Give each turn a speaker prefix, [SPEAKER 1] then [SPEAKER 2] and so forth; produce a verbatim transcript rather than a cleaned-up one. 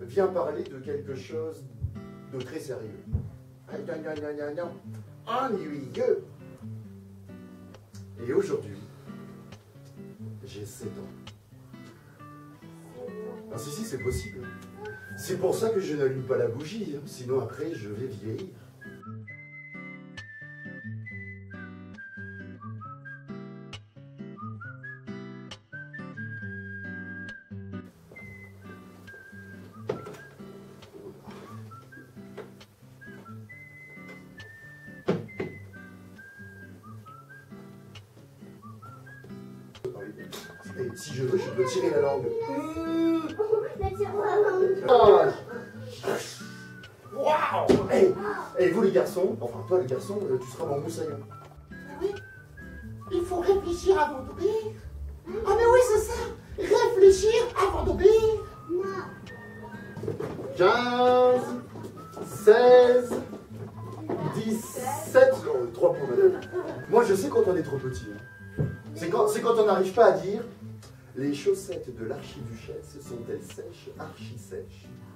[SPEAKER 1] vient parler de quelque chose de très sérieux. Ennuyeux. Et aujourd'hui, j'ai sept ans. Ah si, si, c'est possible. C'est pour ça que je n'allume pas la bougie, hein. Sinon après je vais vieillir. Et si je veux, je peux tirer la langue. Oh. Waouh! Hey, hey, vous les garçons, enfin toi les garçons, euh, tu seras mon moussaillon.
[SPEAKER 2] Oui, il faut réfléchir avant d'obéir. Ah mais oui, c'est ça. Réfléchir avant d'obéir.
[SPEAKER 1] quinze, seize, dix-sept, non, trois points madame. Moi je sais quand on est trop petit. Hein. C'est quand, c'est quand on n'arrive pas à dire les chaussettes de l'archiduchesse sont-elles sèches, archi sèches?